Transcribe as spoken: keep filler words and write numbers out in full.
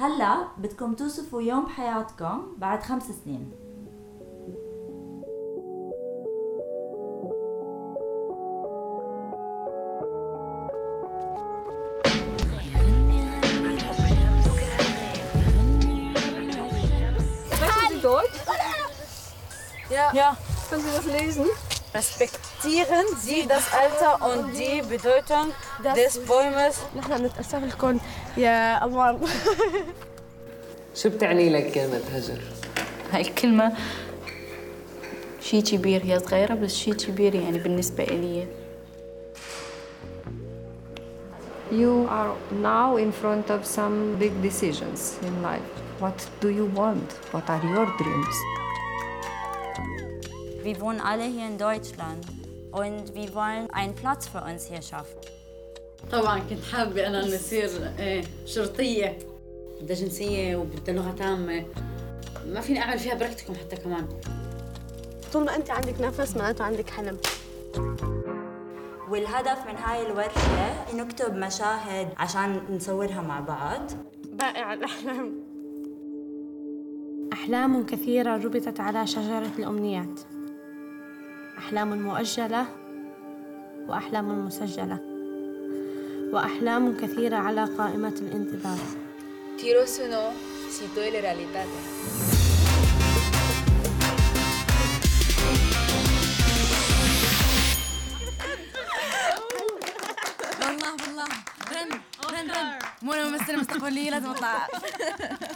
هلا بدكم توصفوا يوم بحياتكم بعد خمس سنين. Ja. Ja. Können Sie das lesen? Respektieren Sie das Alter und die Bedeutung des Bäumes. نحن نتأسف لكم يا أمان. شو بتعني لك كلمة هجر؟ هاي الكلمة شي كبير، هي صغيرة بس شي كبير يعني بالنسبة إلي. You are now in front of some big decisions in life. What do you want? What are your dreams? Wir wohnen alle hier in Deutschland und wir wollen einen Platz für uns hier schaffen. طبعاً كنت حابة أنا نصير شرطية. بدها جنسية وبدها لغة تامة. ما فيني أعمل فيها براكتيكوم حتى كمان. طول ما أنت عندك نفس معناته عندك حلم. والهدف من هاي الورشة نكتب مشاهد عشان نصورها مع بعض. بائع الأحلام. أحلام كثيرة ربطت على شجرة الأمنيات. أحلام مؤجلة وأحلام مسجلة وأحلام كثيرة على قائمة الانتظار. Tiro sono sito e le realitate. والله والله رن رن رن مو أنا ممثلة مستقبلية لازم أطلع.